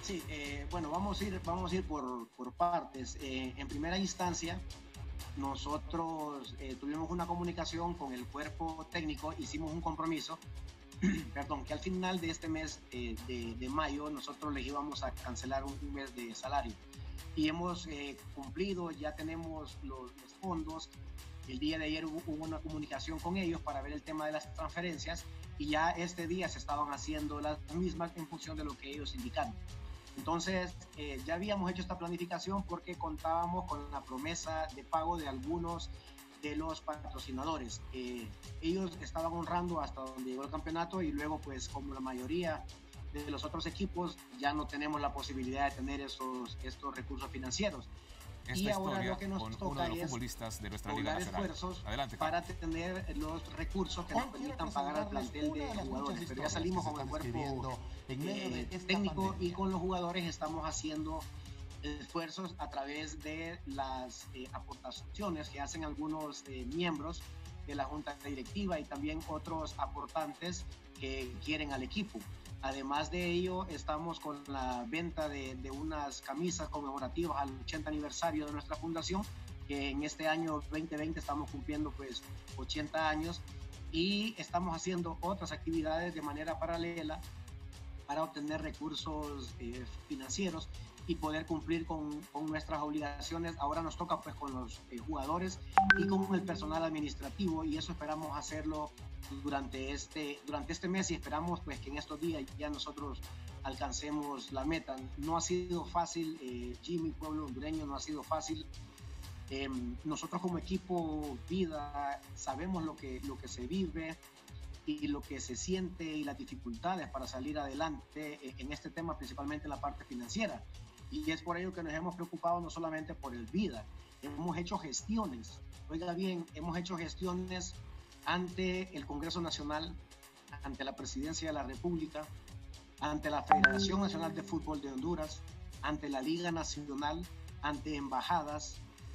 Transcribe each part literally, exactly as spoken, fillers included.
Sí, eh, bueno, vamos a ir, vamos a ir por, por partes. Eh, en primera instancia, nosotros eh, tuvimos una comunicación con el cuerpo técnico, hicimos un compromiso, perdón, que al final de este mes eh, de, de mayo nosotros les íbamos a cancelar un, un mes de salario. Y hemos eh, cumplido, ya tenemos los, los fondos. El día de ayer hubo, hubo una comunicación con ellos para ver el tema de las transferencias y ya este día se estaban haciendo las mismas en función de lo que ellos indicaron. Entonces, eh, ya habíamos hecho esta planificación porque contábamos con la promesa de pago de algunos de los patrocinadores. Eh, ellos estaban honrando hasta donde llegó el campeonato y luego, pues, como la mayoría de los otros equipos, ya no tenemos la posibilidad de tener esos, estos recursos financieros. Esta Y ahora historia lo que nos con uno toca de los es futbolistas de nuestra Liga doblar Nacional. esfuerzos Adelante, para Carlos. tener los recursos que nos permitan pagar al plantel de jugadores. Pero ya salimos con el cuerpo eh, técnico y con los jugadores estamos haciendo esfuerzos a través de las eh, aportaciones que hacen algunos eh, miembros de la junta directiva y también otros aportantes que quieren al equipo. Además de ello, estamos con la venta de, de unas camisas conmemorativas al ochenta aniversario de nuestra fundación, que en este año veinte veinte estamos cumpliendo pues ochenta años, y estamos haciendo otras actividades de manera paralela para obtener recursos eh, financieros y poder cumplir con, con nuestras obligaciones. Ahora nos toca pues con los eh, jugadores y con el personal administrativo, y eso esperamos hacerlo durante este, durante este mes, y esperamos pues que en estos días ya nosotros alcancemos la meta. No ha sido fácil, eh, Jimmy, pueblo hondureño, no ha sido fácil. Eh, nosotros como equipo Vida sabemos lo que, lo que se vive y lo que se siente y las dificultades para salir adelante en este tema, principalmente en la parte financiera. Y es por ello que nos hemos preocupado no solamente por el Vida, hemos hecho gestiones, oiga bien, hemos hecho gestiones ante el Congreso Nacional, ante la Presidencia de la República, ante la Federación Nacional de Fútbol de Honduras, ante la Liga Nacional, ante embajadas,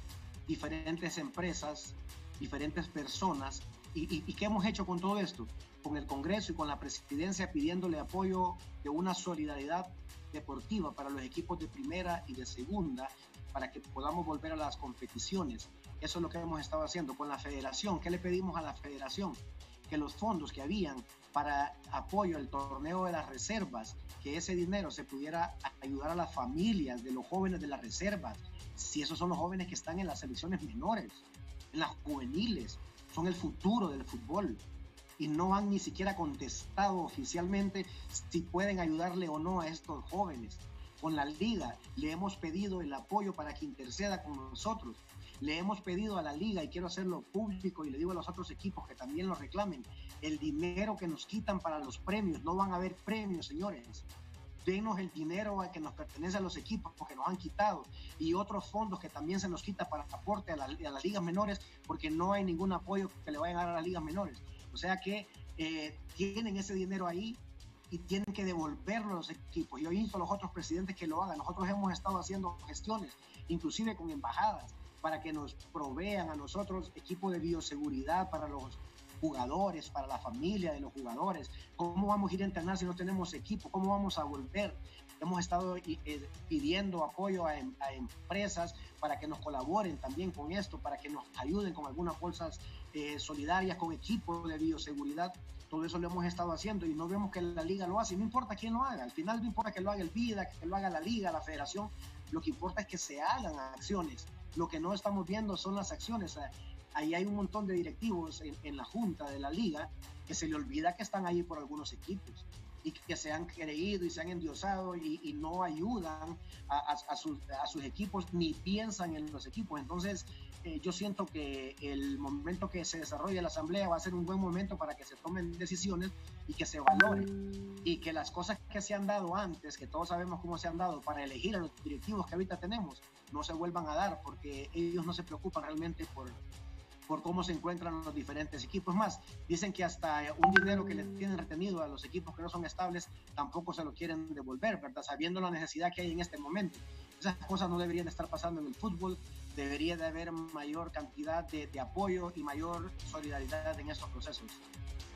diferentes empresas, diferentes personas. ¿Y, y, y qué hemos hecho con todo esto? Con el Congreso y con la Presidencia pidiéndole apoyo de una solidaridad deportiva para los equipos de primera y de segunda, para que podamos volver a las competiciones. Eso es lo que hemos estado haciendo con la federación. ¿Qué le pedimos a la federación? Que los fondos que habían para apoyo al torneo de las reservas, que ese dinero se pudiera ayudar a las familias de los jóvenes de las reservas, si esos son los jóvenes que están en las selecciones menores, en las juveniles, son el futuro del fútbol, y no han ni siquiera contestado oficialmente si pueden ayudarle o no a estos jóvenes. Con la liga le hemos pedido el apoyo para que interceda con nosotros. Le hemos pedido a la liga, y quiero hacerlo público y le digo a los otros equipos que también lo reclamen, el dinero que nos quitan para los premios. No van a haber premios, señores. Denos el dinero que nos pertenece a los equipos porque nos han quitado, y otros fondos que también se nos quita para aporte a, la, a las ligas menores, porque no hay ningún apoyo que le vayan a dar a las ligas menores. O sea que eh, tienen ese dinero ahí y tienen que devolverlo a los equipos. Yo insto a los otros presidentes que lo hagan. Nosotros hemos estado haciendo gestiones, inclusive con embajadas, para que nos provean a nosotros equipos de bioseguridad para los jugadores, para la familia de los jugadores. ¿Cómo vamos a ir a entrenar si no tenemos equipo? ¿Cómo vamos a volver? Hemos estado eh, pidiendo apoyo a, a empresas para que nos colaboren también con esto, para que nos ayuden con algunas bolsas eh, solidarias, con equipos de bioseguridad. Todo eso lo hemos estado haciendo y no vemos que la liga lo hace. No importa quién lo haga, al final no importa que lo haga el Vida, que lo haga la liga, la federación. Lo que importa es que se hagan acciones. Lo que no estamos viendo son las acciones. Ahí hay un montón de directivos en, en la junta de la liga que se le olvida que están ahí por algunos equipos y que se han creído y se han endiosado y, y no ayudan a, a, a, sus, a sus equipos ni piensan en los equipos. Entonces eh, yo siento que el momento que se desarrolle la asamblea va a ser un buen momento para que se tomen decisiones y que se valore, y que las cosas que se han dado antes, que todos sabemos cómo se han dado para elegir a los directivos que ahorita tenemos, no se vuelvan a dar, porque ellos no se preocupan realmente por por cómo se encuentran los diferentes equipos. Más, dicen que hasta un dinero que le tienen retenido a los equipos que no son estables tampoco se lo quieren devolver, ¿verdad? Sabiendo la necesidad que hay en este momento. Esas cosas no deberían estar pasando en el fútbol. Debería de haber mayor cantidad de, de apoyo y mayor solidaridad en estos procesos.